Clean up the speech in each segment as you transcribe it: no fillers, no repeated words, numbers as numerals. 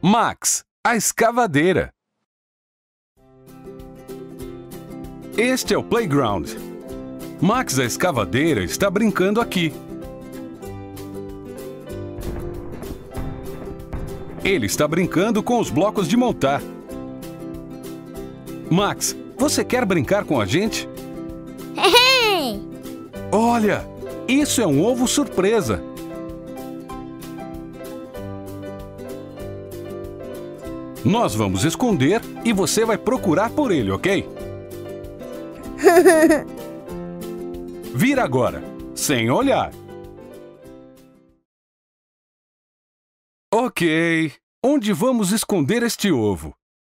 Max, a escavadeira. Este é o playground. Max, a escavadeira, está brincando aqui. Ele está brincando com os blocos de montar. Max, você quer brincar com a gente? Olha, isso é um ovo surpresa. Nós vamos esconder e você vai procurar por ele, ok? Vira agora, sem olhar. Ok, onde vamos esconder este ovo?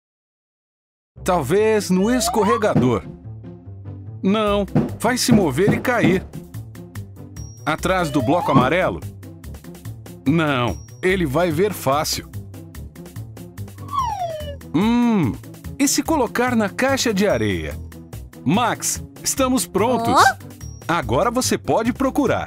Talvez no escorregador. Não, vai se mover e cair. Atrás do bloco amarelo? Não, ele vai ver fácil. E se colocar na caixa de areia? Max, estamos prontos. Agora você pode procurar.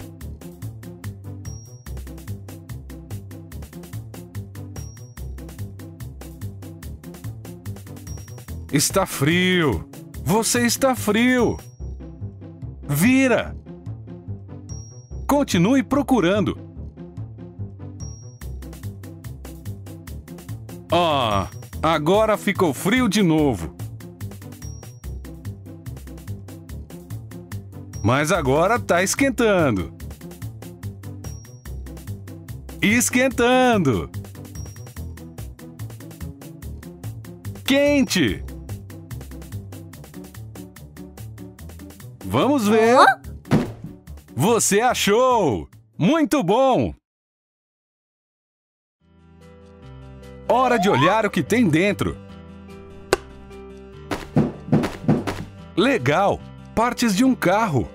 Está frio. Você está frio. Vira. Continue procurando. Agora ficou frio de novo. Mas agora está esquentando. Esquentando. Quente. Vamos ver. Você achou! Muito bom! Hora de olhar o que tem dentro. Legal! Partes de um carro.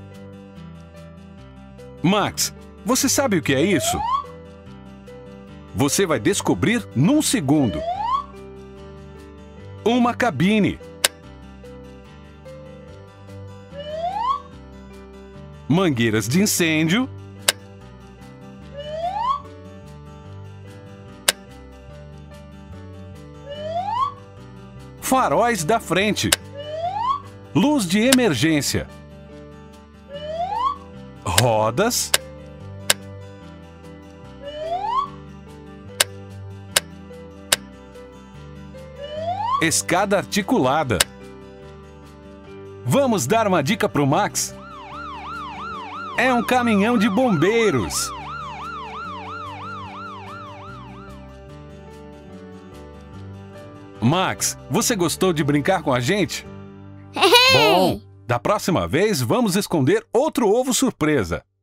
Max, você sabe o que é isso? Você vai descobrir num segundo. Uma cabine. Mangueiras de incêndio. Faróis da frente. Luz de emergência. Rodas. Escada articulada. Vamos dar uma dica pro Max? É um caminhão de bombeiros. Max, você gostou de brincar com a gente? Bom, da próxima vez vamos esconder outro ovo surpresa.